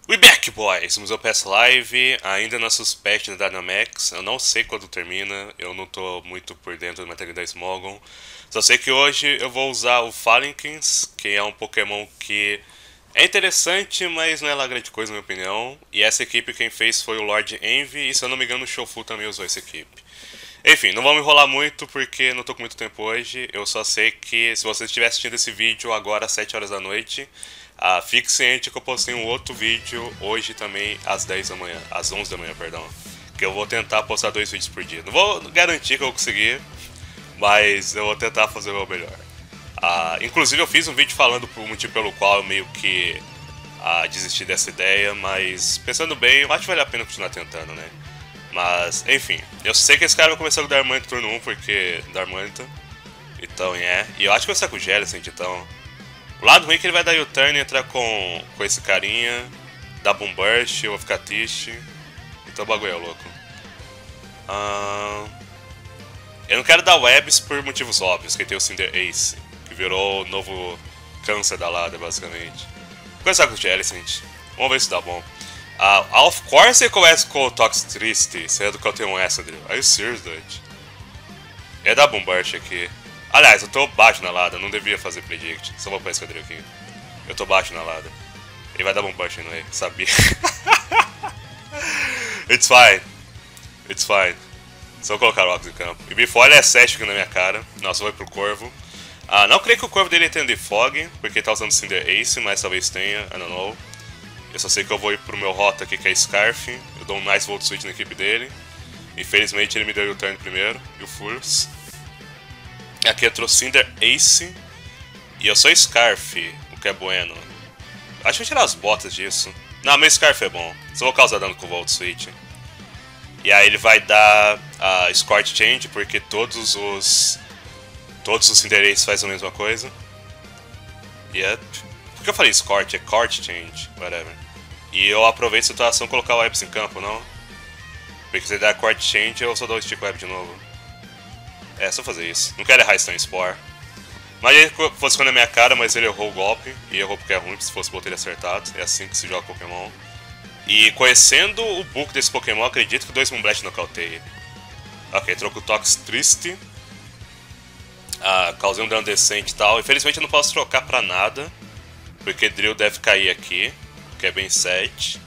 We back, boys! Museu PS Live, ainda na Suspect da Dynamax. Eu não sei quando termina, eu não tô muito por dentro da matéria da Smogon. Só sei que hoje eu vou usar o Fallenkins, que é um Pokémon que é interessante, mas não é lá grande coisa, na minha opinião. E essa equipe quem fez foi o Lord Envy, e se eu não me engano o Shofu também usou essa equipe. Enfim, não vou me enrolar muito porque não tô com muito tempo hoje. Eu só sei que se você estiver assistindo esse vídeo agora às 7 horas da noite, fique ciente que eu postei um outro vídeo hoje também às 10 da manhã, às 11 da manhã, perdão. Que eu vou tentar postar 2 vídeos por dia. Não vou garantir que eu vou conseguir, mas eu vou tentar fazer o meu melhor. Inclusive eu fiz um vídeo falando por um motivo pelo qual eu meio que desisti dessa ideia, mas pensando bem, eu acho que vale a pena continuar tentando, né? Mas, enfim, eu sei que esse cara vai começar com o Darmanitan turno 1, porque Darmanitan. Então, e eu acho que vai estar com o Jellicent, então. O lado ruim é que ele vai dar U-turn e entrar com esse carinha, dar Boom Burst, eu vou ficar triste. Então o bagulho é louco. Eu não quero dar Webs por motivos óbvios, que tem o Cinder Ace, que virou o novo câncer da Lada, basicamente. Vou começar com o Jellicent, vamos ver se dá bom. Of course ele começa com o Tox Triste, sendo que eu tenho um Excadrill. Are you serious, dude? Ia dar Boom Burst aqui. Aliás, eu tô baixo na Lada, não devia fazer Predict. Só vou pôr esse quadril aqui. Eu tô baixo na Lada. Ele vai dar Boom Burst no E, sabia. It's fine. It's fine. Só vou colocar Rocks em campo. E Before é 7 aqui na minha cara. Nossa, eu vou pro Corvo. Não creio que o Corvo dele tenha de Fog, porque ele tá usando Cinder Ace, mas talvez tenha, I don't know. Eu só sei que eu vou ir pro meu rota aqui, que é Scarf. Eu dou um nice Volt Switch na equipe dele. Infelizmente ele me deu o turn primeiro, e o Furse. Aqui eu trouxe Cinder Ace. E eu sou Scarf, o que é bueno. Acho que vou tirar as botas disso. Não, meu Scarf é bom. Só vou causar dano com o Volt Switch. E aí ele vai dar Scorch Change, porque todos os Cinder Ace fazem a mesma coisa. Yep. Por que eu falei Scorch? É Court Change, whatever. E eu aproveito a situação e colocar o Webs em campo, não? Porque se ele der Court Change, eu só dou o Stick Web de novo. É, só fazer isso. Não quero errar Stun Spore. Mas ele fosse na minha cara, mas ele errou o golpe. E errou porque é ruim, se fosse botar ele acertado. É assim que se joga Pokémon. E conhecendo o book desse Pokémon, acredito que 2 Moonblast nocauteia ele. Ok, troco o Tox Triste. Causei um dano decente e tal. Infelizmente eu não posso trocar pra nada, porque Drill deve cair aqui, que é bem 7.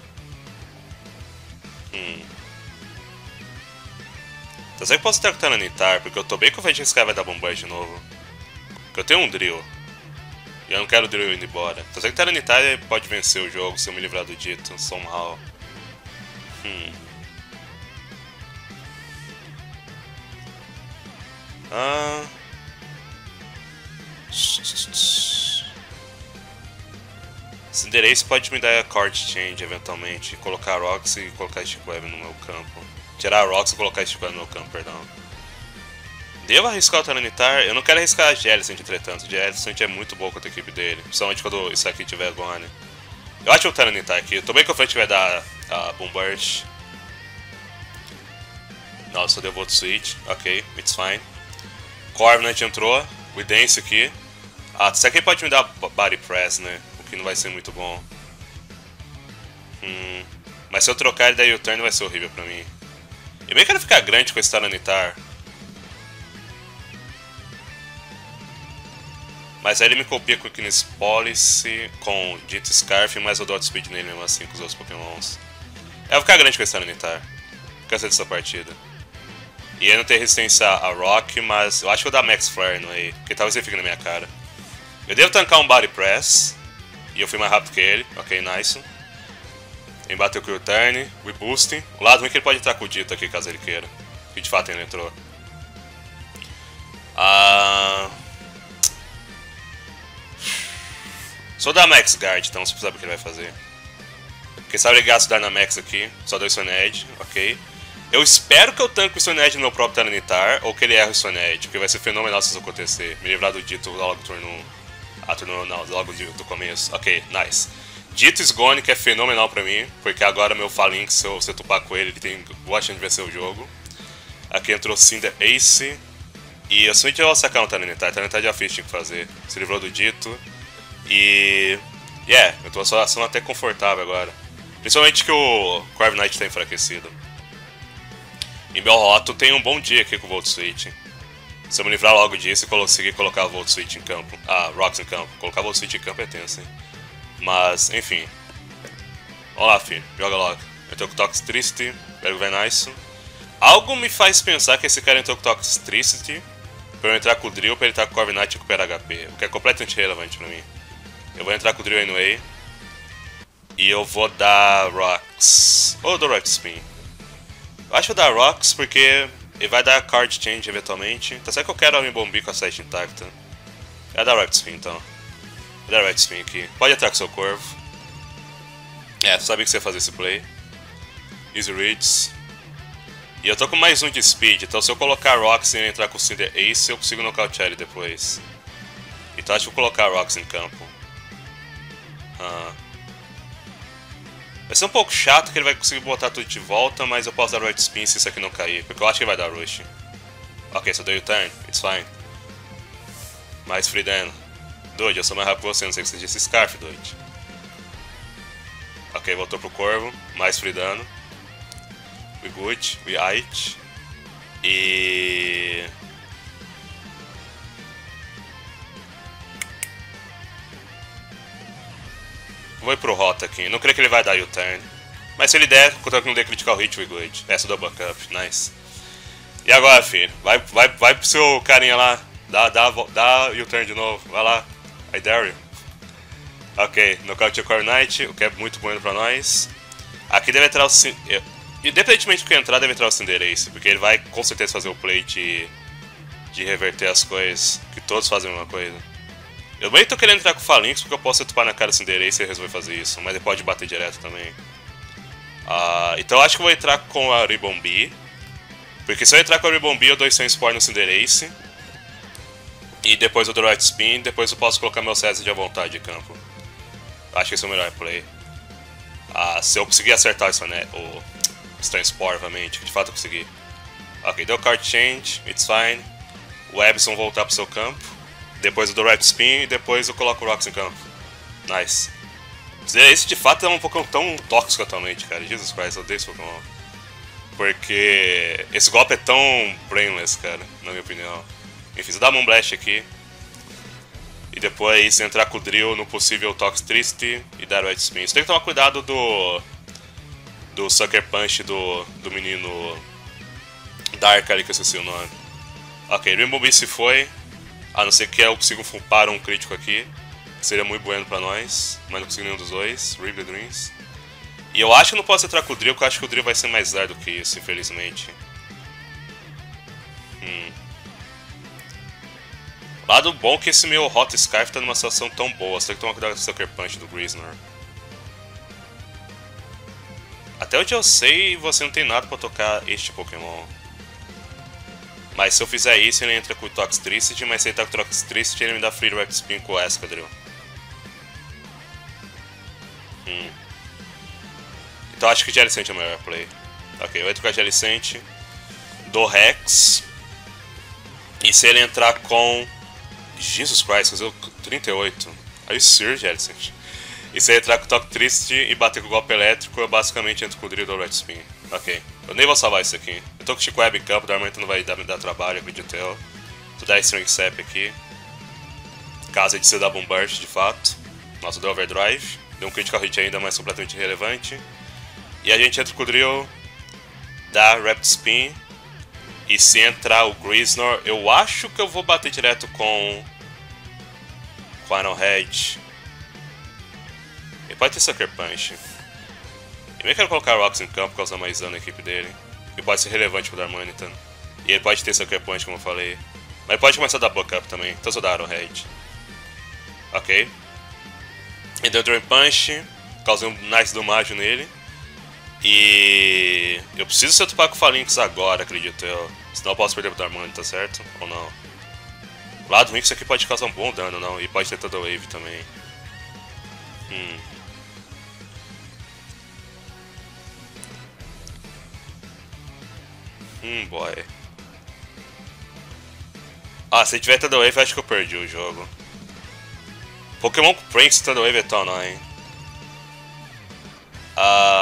Então sei que posso ter o Tyranitar, porque eu tô bem confiante que esse cara vai dar Bombard de novo. Porque eu tenho um Drill. E eu não quero o Drill indo embora. Então sei que o Tyranitar pode vencer o jogo se eu me livrar do dito, somehow. Cinder Ace pode me dar a Card Change eventualmente, colocar Rocks e colocar Stick Web no meu campo. Tirar Rocks e colocar Stick Web no meu campo, perdão. Devo arriscar o Tyranitar? Eu não quero arriscar a Jellicent, entretanto. Jellicent é muito boa contra a equipe dele, principalmente quando isso aqui tiver Gone. Eu acho que o Tyranitar aqui, eu tô bem confiante que vai dar Boom Burst. Nossa, deu Volt Switch, ok, it's fine. Corviknight entrou, o Dance aqui. Isso aqui pode me dar Body Press, né? O que não vai ser muito bom. Mas se eu trocar ele daí o turn vai ser horrível pra mim. Eu bem quero ficar grande com esse Tyranitar. Mas aí ele me copia com o Kines Policy, com Dito Scarf, mas eu dou Outspeed nele mesmo assim com os outros Pokémons. Eu vou ficar grande com esse Tyranitar. Cansei dessa partida. E ele não tem resistência a Rock, mas eu acho que eu vou dar Max Flare no aí, porque talvez ele fique na minha cara. Eu devo tancar um Body Press, e eu fui mais rápido que ele, ok, nice. Ele bateu com o Turn, o Boosting. O lado ruim é que ele pode entrar com o Dito aqui, caso ele queira. Que de fato ele entrou. Só dar Max Guard, então você sabe o que ele vai fazer. Porque sabe ele gasta o Dynamax aqui, só deu o Stone Edge, ok. Eu espero que eu tanque o Stone Edge no meu próprio Tyranitar, ou que ele erre o Stone Edge, porque vai ser fenomenal se isso acontecer. Me livrar do Dito logo do turno 1. Turno não, logo do começo. Ok, nice. Dito Sgone, que é fenomenal pra mim, porque agora meu Falinx, se eu tupar com ele, ele tem boa chance de vencer o jogo. Aqui entrou Cinder Ace. E eu somente vou sacar um Tyranitar. Tyranitar já fiz, tinha que fazer. Se livrou do Dito. E... eu tô numa situação até confortável agora. Principalmente que o Corviknight tá enfraquecido. E meu Roto tem um bom dia aqui com o Volt Switch. Se eu me livrar logo disso e conseguir colocar o Volt Switch em campo. Ah, Rocks em campo. Colocar o Volt Switch em campo é tenso, hein? Mas, enfim. Vamos lá, filho. Joga logo. Entrou com Toxtricity. Pega o Venusaur. Algo me faz pensar que esse cara entrou com Toxtricity pra eu entrar com o Drill, pra ele estar com o Corviknight e recuperar HP. O que é completamente irrelevante pra mim. Eu vou entrar com o Drill anyway. E eu vou dar Rocks. Ou eu dou Rapid Spin. Eu acho que eu vou dar Rocks porque ele vai dar Card Change eventualmente. Tá certo que eu quero a Ribombee com a site intacta. Eu vou dar Rapid Spin então. Vou dar Rapid Spin aqui. Pode entrar com seu Corvo. É, tu sabia que você ia fazer esse play. Easy Reads. E eu tô com mais um de Speed, então se eu colocar Rocks e ele entrar com o Cinder Ace, eu consigo nocautear ele depois. Então acho que vou colocar Rocks em campo. Vai ser um pouco chato que ele vai conseguir botar tudo de volta, mas eu posso dar Right Spin se isso aqui não cair, porque eu acho que ele vai dar Rush. Ok, só deu U-turn, it's fine. Mais free dano. Dude, eu sou mais rápido que você, não sei que você disse Scarf, dude. Ok, voltou pro Corvo, mais free dano. We good, we aight. E... vou ir pro Rota aqui, não creio que ele vai dar U-turn. Mas se ele der, contanto que não der critical hit, we good. Essa do backup, nice. E agora, filho? Vai pro seu carinha lá. Dá U-turn de novo, vai lá. I dare you. Ok, nocaute o Corviknight, o que é muito bom pra nós. Aqui deve entrar o... independentemente do que entrar, deve entrar o Cinderace, porque ele vai com certeza fazer o play de reverter as coisas, que todos fazem a mesma coisa. Eu bem tô querendo entrar com o Falinx porque eu posso tupar na cara do Cinderace e ele resolver fazer isso, mas ele pode bater direto também. Então eu acho que eu vou entrar com a Ribombee, porque se eu entrar com a Ribombee eu dou Stone Spore no Cinderace. E depois eu dou Right Spin, depois eu posso colocar meu César à vontade de campo. Acho que esse é o melhor play. Se eu conseguir acertar isso, né, o Stone Spore, obviamente, que de fato eu consegui. Ok, deu Card Change, it's fine. O Ebson voltar pro seu campo. Depois eu dou Right Spin e depois eu coloco o Rocks em campo. Nice. Esse de fato é um Pokémon tão tóxico atualmente, cara. Jesus Christ, eu odeio esse Pokémon. Porque esse golpe é tão brainless, cara, na minha opinião. Enfim, eu dar Moonblast aqui. E depois entrar com o Drill no possível Toxtricity e dar Right Spin. Você tem que tomar cuidado do Sucker Punch do menino Dark ali, que eu esqueci o nome. Ok, Ribombee se foi. A não ser que eu consiga upar um crítico aqui. Que seria muito bueno pra nós. Mas não consigo nenhum dos dois. Rip the Dreams. E eu acho que não posso entrar com o Drill, porque eu acho que o Drill vai ser mais dardo que isso, infelizmente. Lado bom que esse meu Hot Scarf tá numa situação tão boa. Você tem que tomar cuidado com o Sucker Punch do Grizzlor. Até onde eu sei, você não tem nada pra tocar este Pokémon. Mas se eu fizer isso, ele entra com o Toxtricity, mas se ele tá com o Toxtricity, ele me dá Free Rapid Spin com o Escadrille. Então acho que Jellicent é o melhor play. Ok, eu entro com a Jellicent, dou Rex. E se ele entrar com... Jesus Christ, fazer 38. Are you serious, Jellicent? E se ele entrar com o Toxtricity e bater com o golpe elétrico, eu basicamente entro com o Drill do Red Spin. Ok, eu nem vou salvar isso aqui. Eu tô com o Chico Web em campo, o Darmanitan não vai me dar trabalho, acredito eu. Vou dar String Sap aqui. Caso de ser da Bombard de fato. Nossa, deu Overdrive. Deu um Critical Hit ainda, mas completamente irrelevante. E a gente entra com o Drill, dá Rapid Spin. E se entrar o Grizzlor, eu acho que eu vou bater direto com Final Head. Ele pode ter Sucker Punch. Eu nem quero colocar Rocks em campo, causar mais dano na equipe dele. Ele pode ser relevante pro Darmanitan. E ele pode ter Sucker Punch, como eu falei. Mas ele pode começar a dar Backup também, então eu só dar Arrowhead. Ok. Ele deu Drain Punch, causei um nice damage nele. E... eu preciso ser tupar com o Falinx agora, acredito eu. Senão eu posso perder pro Darmanitan, certo? Ou não? O lado ruim que isso aqui pode causar um bom dano, não? E pode ter toda a Wave também. Boy. Se tiver Thunder Wave, acho que eu perdi o jogo. Pokémon com Pranks e Thunder Wave é tão annoying.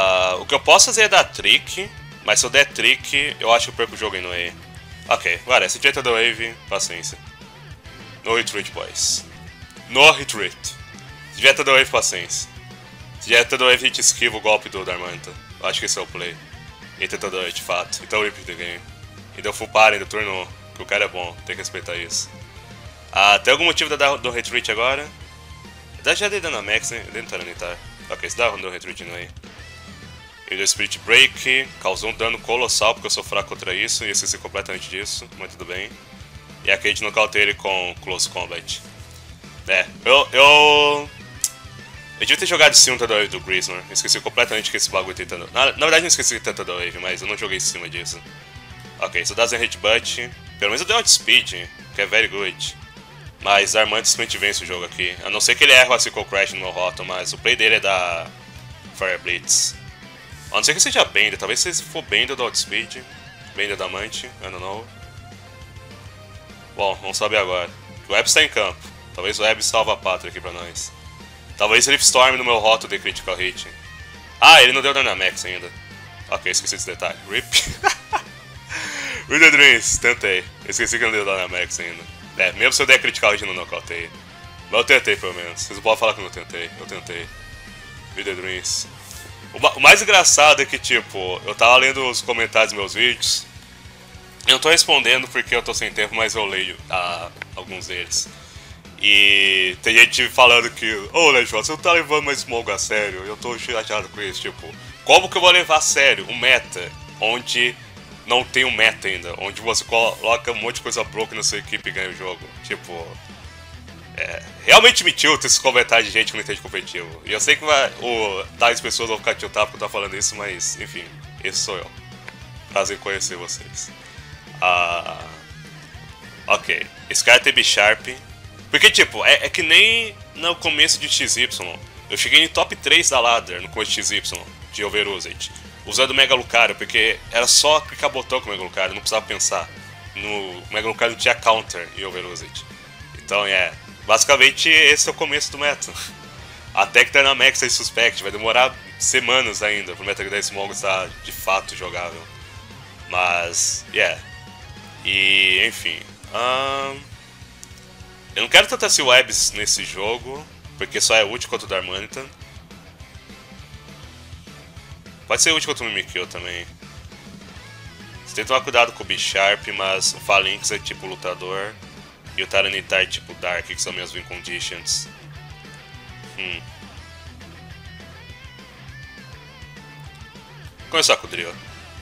que eu posso fazer é dar trick, mas se eu der trick, eu acho que eu perco o jogo em no way. Ok, agora, se tiver da wave, paciência. No retreat, boys. No retreat. Se tiver da wave, paciência. Se tiver da wave, a gente esquiva o golpe do Darmanta. Eu acho que esse é o play. E tenta da wave, de fato. Então repeat the game. E deu full party do turno 1, que o cara é bom, tem que respeitar isso. Tem algum motivo de dar do retreat agora? Já dei Dynamax, né? Dentro do Tyranitar. Ok, se dá do retreat no way. Ele deu Spirit Break, causou um dano colossal porque eu sou fraco contra isso, e eu esqueci completamente disso, mas tudo bem. E aqui a gente nocauteia ele com Close Combat. Eu devia ter jogado sim um Wave do Griezmann, esqueci completamente que esse bagulho tem tanto... Na verdade não esqueci tanto Wave, mas eu não joguei em cima disso. Ok, so das Headbutt, pelo menos eu dei Outspeed, que é very good. Mas Darmanta simplesmente vence o jogo aqui, a não ser que ele erre o Icicle Crash no meu Rotom, mas o play dele é da Fire Blitz. A não ser que seja Bender, talvez se for Bender do Outspeed, Bender da Amante, I don't know. Bom, vamos saber agora. O Web está em campo, talvez o Web salve a pátria aqui pra nós. Talvez Rift Storm no meu Roto de Critical Hit. Ele não deu Dynamax ainda. Ok, esqueci desse detalhe. RIP. With the Dreams, tentei. Esqueci que não deu Dynamax ainda. Mesmo se eu der Critical Hit não nocauteei. Mas eu tentei pelo menos, vocês não podem falar que eu não tentei. Eu tentei. With the Dreams. O mais engraçado é que, tipo, eu tava lendo os comentários dos meus vídeos. Eu não tô respondendo porque eu tô sem tempo, mas eu leio alguns deles. E tem gente falando que, Legend, você não tá levando mais Smogon a sério. Eu tô chateado com isso, tipo, como que eu vou levar a sério um meta onde não tem um meta ainda? Onde você coloca um monte de coisa broken na sua equipe e ganha o jogo. Tipo, realmente me tilta esses comentários de gente que não entende competitivo. E eu sei que tais pessoas vão ficar tiltadas porque eu tô falando isso, mas enfim, esse sou eu. Prazer em conhecer vocês. Ok, esse cara tem B-Sharp. Porque tipo, é que nem no começo de XY. Eu cheguei em top 3 da ladder no começo de XY, de Overusage. Usando o Mega Lucario, porque era só clicar botão com o Mega Lucario, não precisava pensar. O Mega Lucario não tinha counter em Overusage. Então basicamente esse é o começo do meta. Até que Dynamax seja suspect, vai demorar semanas ainda pro Metal Gear Smogon estar de fato jogável. Mas, e enfim. Eu não quero tanto esse Webs nesse jogo, porque só é útil contra o Darmanitan. Pode ser útil contra o Mimikyu também. Você tem que tomar cuidado com o B-Sharp, mas o Phalanx é tipo lutador. E o Tyranitar é tipo Dark, que são minhas win conditions. Vou começar com o Drill.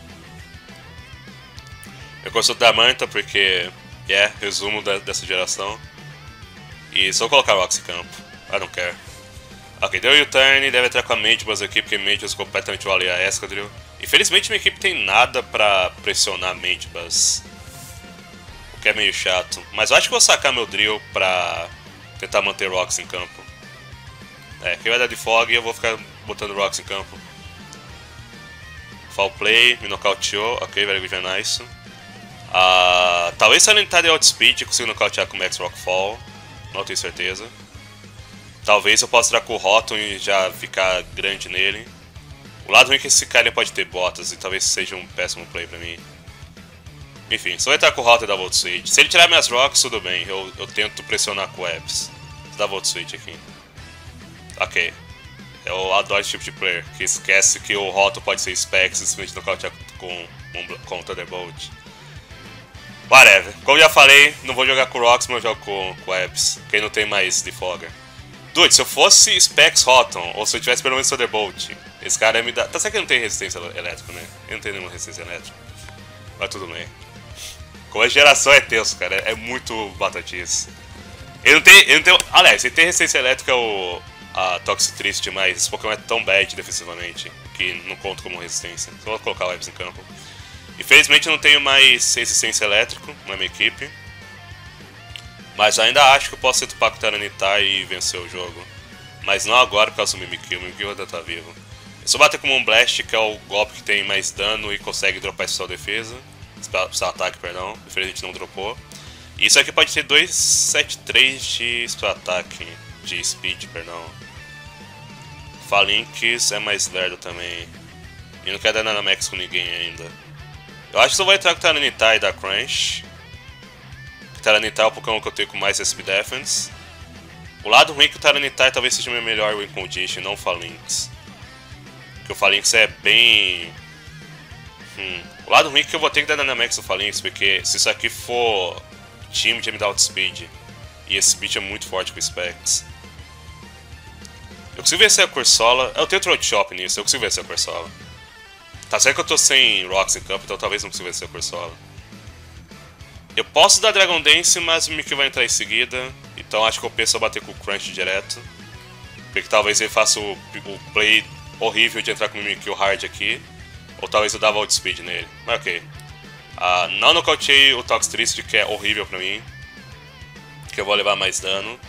Eu começo com o Darmanitan porque, resumo dessa geração. E só colocar o Rocks em campo. I don't care. Ok, deu o U-turn, deve entrar com a Majibus aqui, porque Majibus completamente vale a Escadrille. Infelizmente minha equipe tem nada pra pressionar Majibus. O que é meio chato. Mas eu acho que vou sacar meu Drill pra tentar manter Rocks em campo. Quem vai dar de Fog e eu vou ficar botando Rocks em campo. Foul play, me nocauteou. Ok, very good, very nice. Talvez se eu entrar de Outspeed eu consiga nocautear com o Max Rockfall. Não tenho certeza. Talvez eu possa entrar com o Rotom e já ficar grande nele. O lado ruim é que esse cara pode ter botas e talvez seja um péssimo play pra mim. Enfim, só vou entrar com o Rotom e dar Volt Switch. Se ele tirar minhas Rocks, tudo bem. Eu tento pressionar com o Webs. Dá Volt Switch aqui. Ok. Eu adoro esse tipo de player, que esquece que o Rotom pode ser Specs e simplesmente nocautear com o Thunderbolt. Whatever. Como já falei, não vou jogar com o Rocks, mas eu jogo com o Webs. Quem não tem mais de Fogger. Dude, se eu fosse Specs Rotom, ou se eu tivesse pelo menos Thunderbolt, esse cara ia me dar... Tá certo que ele não tem resistência elétrica, né? Ele não tem nenhuma resistência elétrica. Mas tudo bem. Com a geração é tenso, cara. É muito batatice. Ele não tem... Aliás, ele tem resistência elétrica a Toxitricity, mas esse Pokémon é tão bad defensivamente que não conta como resistência. Só vou colocar o Webs em campo. Infelizmente eu não tenho mais resistência elétrica na minha equipe. Mas ainda acho que eu posso ser Tupac com o Tyranitar e vencer o jogo. Mas não agora por causa do Mimikyu. O Mimikyu ainda tá vivo. Eu só bater com o Moonblast, que é o golpe que tem mais dano e consegue dropar sua defesa. Seu ataque, perdão. Infelizmente não dropou. E isso aqui pode ter 273 de seu ataque. De speed, perdão. Phalanx é mais lerdo também. E não quero dar Dynamax com ninguém ainda. Eu acho que só vou entrar com o Tyranitar e dar Crunch. O Tyranitar é o Pokémon que eu tenho com mais SP Defense. O lado ruim é que o Tyranitar talvez seja o meu melhor Win Condition, não o Falinks. Porque o Falinks é bem... O lado ruim é que eu vou ter que dar Dynamax no Falinks, porque se isso aqui for time de me dar Outspeed, e esse Speed é muito forte com Specs. Eu consigo vencer a Corsola. Eu tenho Throat Chop nisso, eu consigo vencer a Corsola. Tá certo que eu tô sem Rocks em campo, então talvez não consiga vencer a Corsola. Eu posso dar Dragon Dance, mas o Mimikyu vai entrar em seguida. Então acho que eu penso em bater com o Crunch direto. Porque talvez ele faça o play horrível de entrar com o Mimikyu hard aqui. Ou talvez eu dava Outspeed nele. Mas ok. Não nocauteei o Toxtricity, que é horrível pra mim. Que eu vou levar mais dano.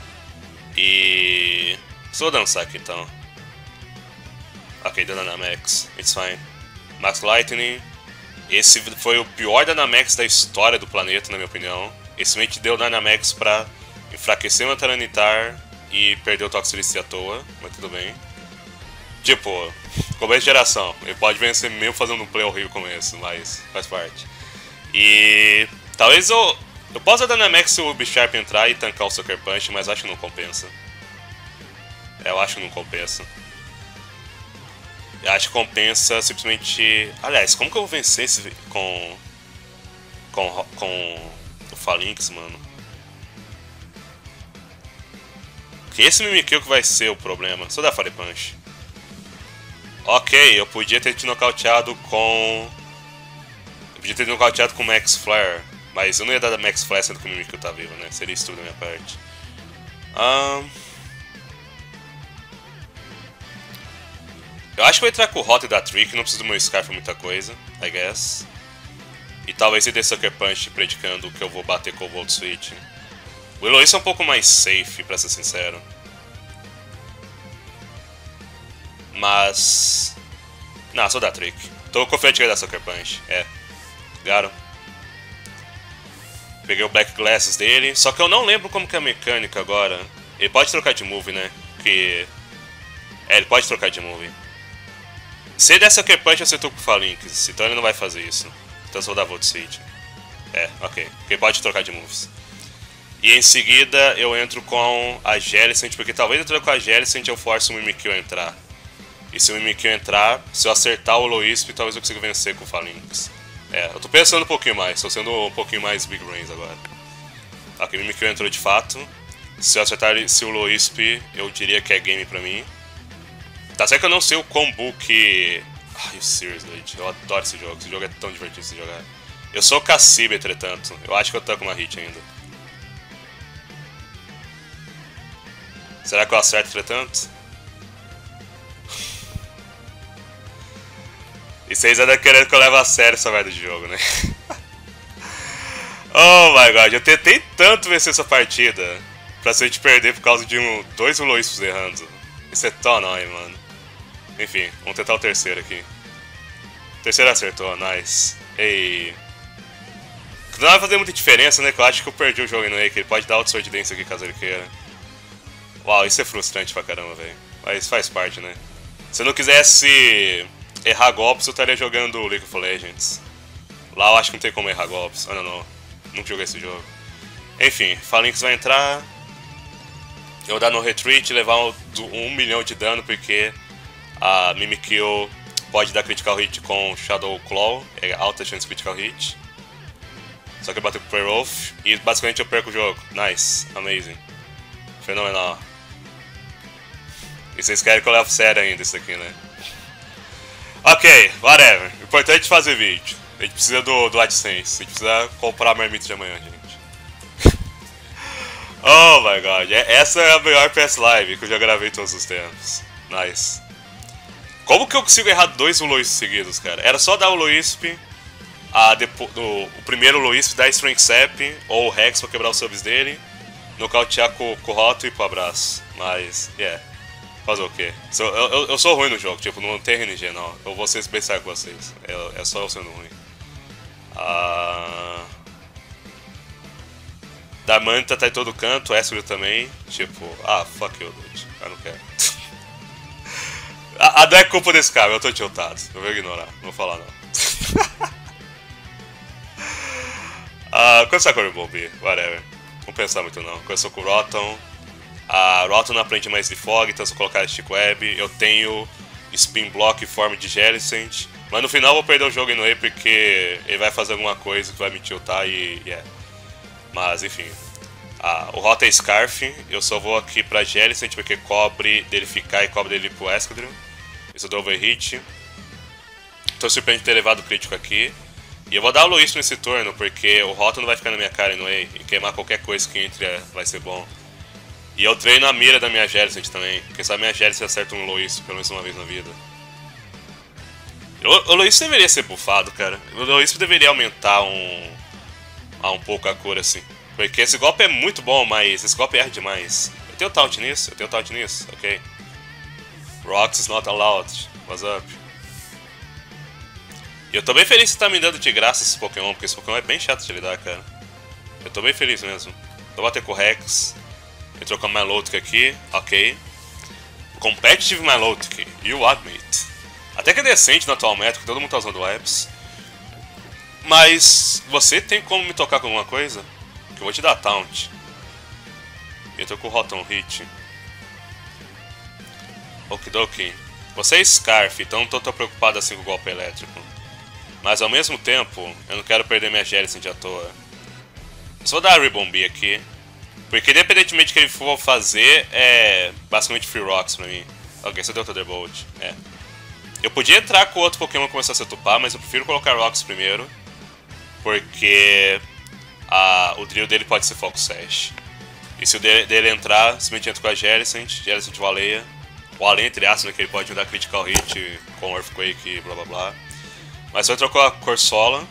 E... só vou dançar aqui então. Ok, Dynamax. It's fine. Max Lightning. Esse foi o pior Dynamax da história do planeta, na minha opinião. Esse simplesmente deu Dynamax pra enfraquecer o meu Tyranitar e perder o Toxtricity à toa, mas tudo bem. Tipo, começo de geração. Ele pode vencer mesmo fazendo um play horrível como esse, mas faz parte. E... talvez eu possa dar Dynamax se o Bisharp entrar e tancar o Sucker Punch, mas acho que não compensa. Eu acho que não compensa. Eu acho que compensa simplesmente... aliás, como que eu vou vencer esse com o Falinks, mano? Porque esse Mimikyu que vai ser o problema. Só dá Fire Punch. Ok, eu podia ter te nocauteado com... eu podia ter te nocauteado com Max Flare. Mas eu não ia dar Max Flare sendo que o Mimikyu tá vivo, né? Seria isso tudo da minha parte. Eu acho que vou entrar com o Hot e dar Trick, não preciso do meu Scarf pra muita coisa, I guess. E talvez ele dê Sucker Punch predicando que eu vou bater com o Volt Switch. O Eloise é um pouco mais safe, pra ser sincero. Mas... não, só dá Trick. Tô confiante que ele dá Sucker Punch, Garam. Peguei o Black Glasses dele, só que eu não lembro como que é a mecânica agora. Ele pode trocar de move, né? Porque... ele pode trocar de move. Se ele der Sucker Punch, eu acertou com o Falinks, então ele não vai fazer isso. Então eu só vou dar Volt Switch. Ok. Porque ele pode trocar de moves. E em seguida eu entro com a Jellicent, porque talvez entrando com a Jellicent eu force o Mimikyu a entrar. E se o Mimikyu entrar, se eu acertar o Loisp, talvez eu consiga vencer com o Falinks. Eu tô pensando um pouquinho mais, tô sendo um pouquinho mais Big Brains agora. Ok, o Mimikyu entrou de fato. Se eu acertar se o Loisp, eu diria que é game pra mim. Tá certo que eu não sei o combo que... ai, seriously, eu adoro esse jogo é tão divertido de jogar. Eu sou o Cassibe, entretanto, eu acho que eu tô com uma hit ainda. Será que eu acerto, entretanto? E vocês ainda querendo que eu leve a sério essa merda de jogo, né? Oh my god, eu tentei tanto vencer essa partida pra se a gente perder por causa de dois Loispos errando. Isso é tão annoying, mano. Enfim, vamos tentar o terceiro aqui. O terceiro acertou, nice. Ei. Não vai fazer muita diferença, né? Que eu acho que eu perdi o jogo no Wake. Ele pode dar outro Sword Dance aqui caso ele queira. Uau, isso é frustrante pra caramba, velho. Mas faz parte, né? Se eu não quisesse errar golpes, eu estaria jogando League of Legends. Lá eu acho que não tem como errar golpes. Ah, não. Nunca joguei esse jogo. Enfim, Falinks vai entrar. Eu vou dar no retreat e levar 1 milhão de dano, porque a Mimikyu pode dar critical hit com Shadow Claw, é alta chance de critical hit. Só que eu bato com o Prayer Wolf e basicamente eu perco o jogo. Nice, amazing, fenomenal. E vocês querem que eu leve sério ainda isso aqui, né? Ok, whatever. O importante é fazer vídeo. A gente precisa do AdSense, a gente precisa comprar a marmita de amanhã, gente. Oh my god, essa é a melhor PS Live que eu já gravei todos os tempos. Nice. Como que eu consigo errar dois Loisp seguidos, cara? Era só dar o Loisp, o primeiro Loisp, dar Strength Sap ou o Rex pra quebrar os subs dele, nocautear com o Roto e ir pro abraço. Mas, fazer o quê? Eu sou ruim no jogo, tipo, não tem RNG não. Eu vou ser bem sério com vocês. É só eu sendo ruim. Da Manta tá em todo canto, Escudo também. Tipo, fuck you, dude. Eu não quero. Não é culpa desse cara, eu tô tiltado. Eu vou ignorar, não vou falar não. Começar com o Bombi, whatever. Não pensar muito não. Começou com o Rotom. A Rotom não aprende mais de Fog, então se eu colocar Stick Web, eu tenho Spin Block e forma de Jellicent. Mas no final eu vou perder o jogo anyway porque ele vai fazer alguma coisa que vai me tiltar e yeah. Mas enfim. O Rotom é Scarf, eu só vou aqui pra Jellicent porque cobre dele ficar e cobre dele ir pro Escadrill. Isso deu overhit. Tô surpreendido de ter levado o crítico aqui. E eu vou dar o Luís nesse turno, porque o Rotom não vai ficar na minha cara anyway, e queimar qualquer coisa que entre vai ser bom. E eu treino a mira da minha Jellicent também, porque se a minha Jellicent acerta um Luís pelo menos uma vez na vida. O Luís deveria ser buffado, cara. O Luís deveria aumentar um pouco a cura assim. Porque esse golpe é muito bom, mas esse golpe erra demais. Eu tenho taunt nisso, ok. Rocks is not allowed, what's up? E eu tô bem feliz que você tá me dando de graça esse Pokémon, porque esse Pokémon é bem chato de lidar, cara. Eu tô bem feliz mesmo. Tô batendo com o Rex. Entrou com a Milotic aqui, ok. Competitive Milotic, you admit. Até que é decente no atual meta, que todo mundo tá usando webs. Mas você tem como me tocar com alguma coisa? Que eu vou te dar taunt. Entrou com o Rotom Hit. Okidoki. Você é Scarf, então não tô tão preocupado assim com o golpe elétrico. Mas ao mesmo tempo, eu não quero perder minha Jellicent à toa. Só vou dar a Ribombee aqui. Porque independentemente do que ele for fazer, é basicamente Free Rocks pra mim. Ok, você deu Thunderbolt. É. Eu podia entrar com outro Pokémon e começar a se tupar, mas eu prefiro colocar Rocks primeiro. Porque o drill dele pode ser Focus Sash. E se o dele entrar, simplesmente entra com a Jellicent Valeia. O além entre aspas, né, que ele pode dar Critical Hit com Earthquake e blá blá blá. Mas eu trocou a Corsola.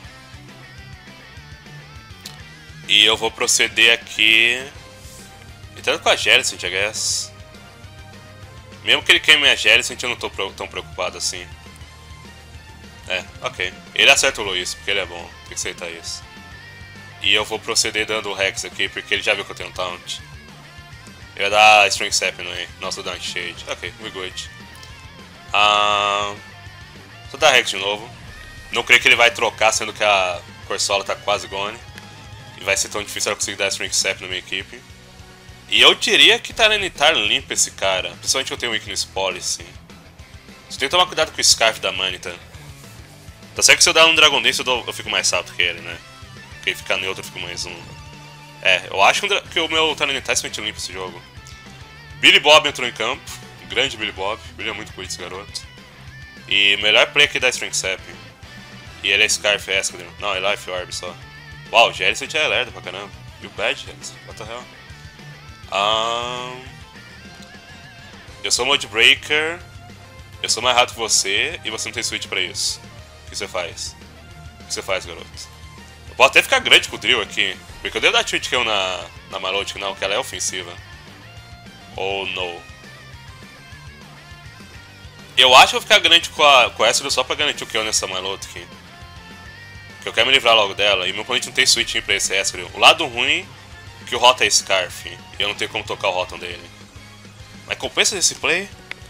E eu vou proceder aqui entrando com a Jellicent, I guess. Mesmo que ele queime a Jellicent, eu não tô tão preocupado assim. É, ok. Ele acerta o Luís, porque ele é bom. Tem que aceitar isso. E eu vou proceder dando o Rex aqui, porque ele já viu que eu tenho um Taunt. Ele vai dar String Sap no nosso Dunk Shade. Ok, we good. Vou dar Rex de novo. Não creio que ele vai trocar, sendo que a Corsola tá quase gone. E vai ser tão difícil eu conseguir dar String Sap na minha equipe. E eu diria que Tyranitar limpa esse cara. Principalmente que eu tenho Weakness Policy. Você tem que tomar cuidado com o Scarf da Manita. Tá certo que se eu dar um Dragon Dance eu fico mais rápido que ele, né? Porque ele ficar neutro eu fico mais um. É, eu acho que o meu Tyranitar simplesmente limpa esse jogo. Billy Bob entrou em campo. Grande Billy Bob. Billy é muito bonito esse garoto. E melhor play aqui da String Sap. E ele é Scarf Escadrill. Não, é Life Orb só. Uau, Jellicent é lerdo pra caramba. You bad, Jellicent? What the hell? Eu sou Mode Breaker. Eu sou mais rápido que você. E você não tem switch pra isso. O que você faz? O que você faz, garoto? Eu posso até ficar grande com o drill aqui. Porque eu devo dar Twitch Kill na Milotic, não, que ela é ofensiva. Ou não. Eu acho que eu vou ficar grande com essa só pra garantir o kill nessa Milotic. Porque eu quero me livrar logo dela. E meu oponente não tem switching pra esse Escadrill. O lado ruim é que o Rotom é Scarf. E eu não tenho como tocar o Rotom dele. Mas compensa esse play?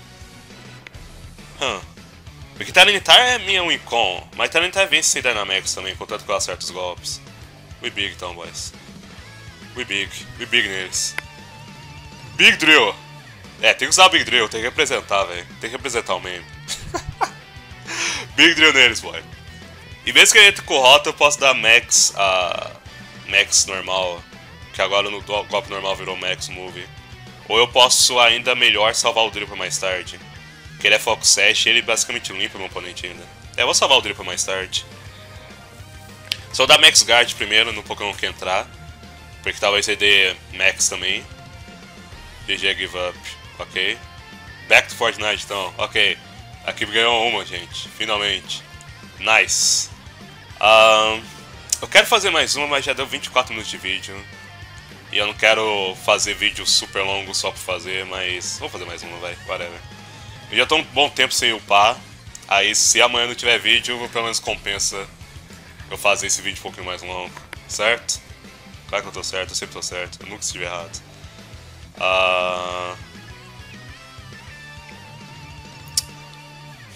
Porque Tyranitar é minha Wincon. Mas Tyranitar vence sem Dynamax também, contanto que eu acerto os golpes. We big então, boys. We big neles. Big Drill! É, tem que usar o Big Drill, tem que representar, velho. Tem que representar o meme. Big Drill neles, boy. E mesmo que eu entre com o Rotom, eu posso dar Max Max normal. Que agora no golpe normal virou Max Move. Ou eu posso ainda melhor salvar o Drill pra mais tarde. Porque ele é Focus Sash e ele basicamente limpa meu oponente ainda. É, eu vou salvar o Drill pra mais tarde. Só dar Max Guard primeiro no Pokémon que entrar. Porque talvez ele dê Max também. GG Give Up. Ok. Back to Fortnite então. Ok. Aqui ganhou uma, gente. Finalmente. Nice. Eu quero fazer mais uma, mas já deu 24 minutos de vídeo. E eu não quero fazer vídeo super longo só por fazer, mas vou fazer mais uma, vai. Whatever. Eu já tô um bom tempo sem upar. Aí se amanhã não tiver vídeo, pelo menos compensa eu fazer esse vídeo um pouquinho mais longo. Certo? Claro que eu tô certo, eu sempre tô certo. Eu nunca estive errado.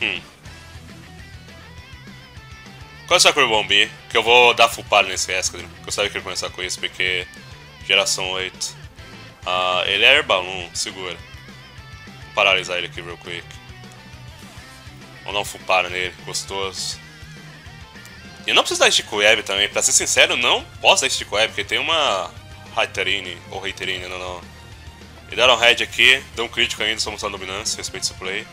Qual é o Sacro Bombi? Que eu vou dar full power nesse Escadron. Eu sabia que ele ia começar com isso, porque... Geração 8. Ele é Air Balloon, segura. Vou paralisar ele aqui real quick. Vamos dar um full power nele, gostoso. E eu não preciso dar Stick Web também, pra ser sincero, não posso dar Stick Web, porque tem uma... Haterine, ou Haterine, não. Ele dá um head aqui, dá um crítico ainda, só mostrando dominância, respeito esse play.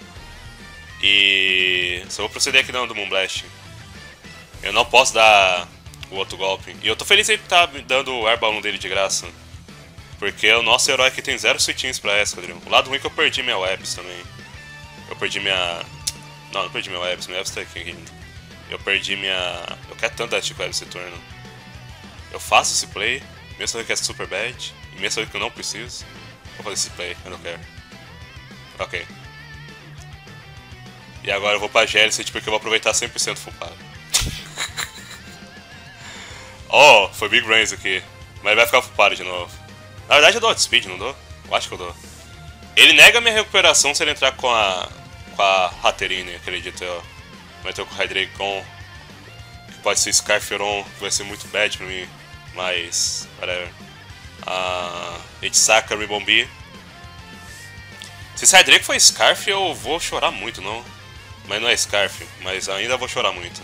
E... só vou proceder aqui dando Moon Blast. Eu não posso dar o outro golpe. E eu tô feliz que ele tá me dando o Air Balloon dele de graça. Porque o nosso herói aqui tem 0 switchings pra Escadron. O lado ruim é que eu perdi minha Webs também. Eu perdi minha... Não perdi minha Webs tá aqui ainda. Eu perdi minha... Eu quero tanto dar Stick Web esse turno. Eu faço esse play, mesmo que é super bad, e mesmo que eu não preciso. Vou fazer esse play, eu não quero. Ok. E agora eu vou pra Gelicet porque eu vou aproveitar 100% full power. Oh, foi Big Brains aqui. Mas ele vai ficar full power de novo. Na verdade eu dou outspeed, não dou? Eu acho que eu dou. Ele nega minha recuperação se ele entrar com a Haterine, acredito eu. Vai ter com o Hydreigon, que pode ser Scarferon, que vai ser muito bad pra mim. Mas, whatever. A gente saca Ribombi. Se esse Hydreigon for Scarf, eu vou chorar muito, não? Mas não é Scarf, mas ainda vou chorar muito.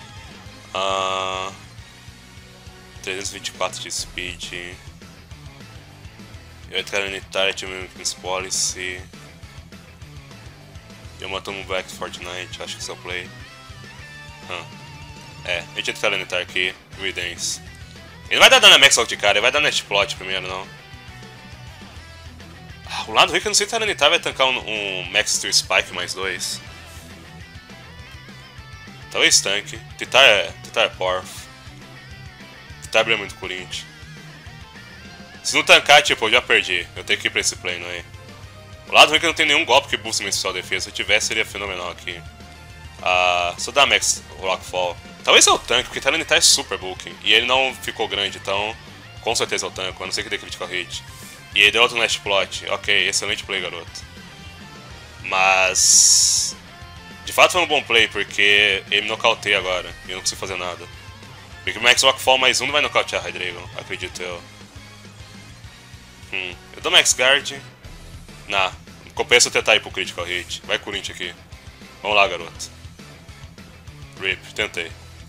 324 de speed. Eu entrar no Target, Prince Policy. Eu mato um Black Fortnite, acho que esse é o play. A gente entra no Target aqui, Redance. Ele não vai dar dano na Max Out de cara, ele vai dar Nest Plot primeiro, não. O lado ruim que eu não sei se o Tyranitar vai tancar um Max Steel Spike mais 2. Talvez tanque. Titar é Porf. Titar é muito Corinthians. Se não tancar, tipo, eu já perdi. Eu tenho que ir pra esse plano aí. O lado ruim é que eu não tenho nenhum golpe que booste minha especial defesa. Se eu tivesse, seria fenomenal aqui. Só dá Max Rockfall. Talvez eu tanque, porque Tyranitar é super bulking. E ele não ficou grande, então com certeza eu tanco, a não ser que dê critical hit. E ele deu outro Nest Plot. Ok, excelente play, garoto. Mas... de fato foi um bom play, porque ele me nocauteia agora. E eu não consigo fazer nada. Porque o Max Rockfall mais 1 não vai nocautear a Hydreigon, acredito eu. Eu dou Max Guard. Nah, compensa eu tentar ir pro critical hit. Vai Corinthians aqui. Vamos lá, garoto. RIP, tentei.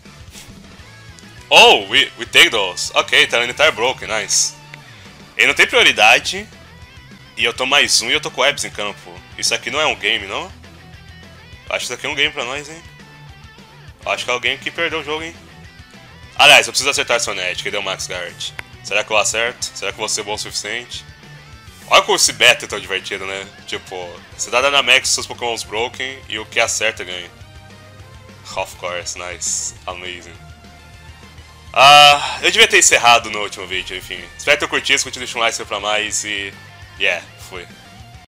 Oh, we take those. Ok, Tyranitar broken, nice. Ele não tem prioridade. E eu tô mais 1 e eu tô com webs em campo. Isso aqui não é um game, não? Acho que isso aqui é um game pra nós, hein? Acho que é alguém que perdeu o jogo, hein? Aliás, eu preciso acertar seu net, que deu Max Guard. Será que eu acerto? Será que eu vou ser bom o suficiente? Olha como esse beta é tão divertido, né? Tipo, você dá Dynamax seus Pokémons broken e o que acerta ganha. Of course, nice. Amazing. Eu devia ter encerrado no último vídeo, enfim. Espero que tenham curtido, se curtido, deixa um like pra mais e... yeah, fui.